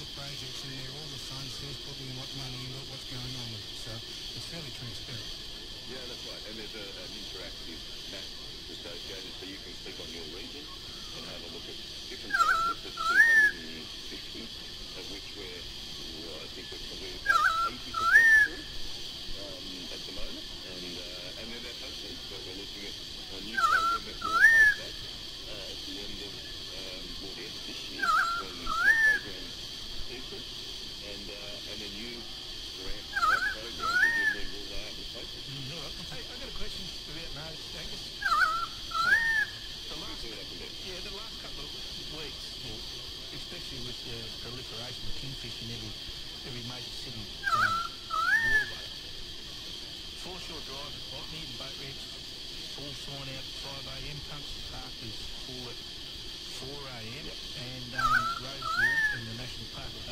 projects in there, all the funds, who's putting what money in, what's going on with it. So it's fairly transparent. Yeah, that's right. And there's an interactive map associated, so you can click on your region and have a look at different projects. There's 250, of which I think we're probably about 80% through at the moment. And then that hopefully, but we're looking at a new program that will host that at the end of, the end of this year, when that program ceases, and a new grant program presumably will replace it. All right. Hey, I've got a question about Angus. The last couple of weeks, especially with the proliferation of kingfish in every major city waterway, foreshore drive at Botany and Boat Reach, full sign out at 5 a.m, Tungsten Park is full at 4 a.m, and Rosewall in the National Park at